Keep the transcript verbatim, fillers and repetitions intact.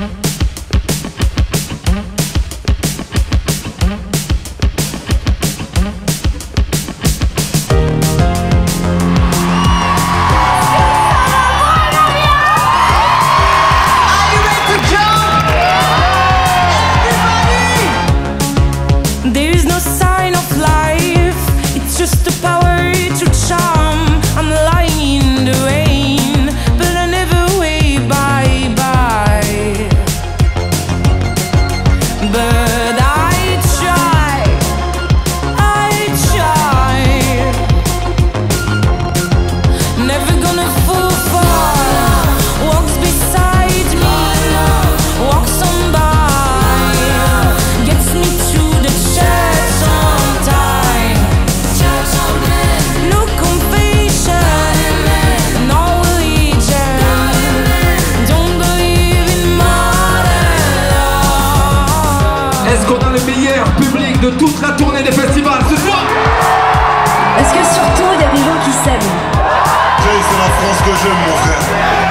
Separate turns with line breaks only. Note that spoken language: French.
Est-ce qu'on a le meilleur public de toute la tournée des festivals ce soir?
Est-ce que surtout il y a des gens qui s'aiment?
C'est la France que j'aime, mon frère.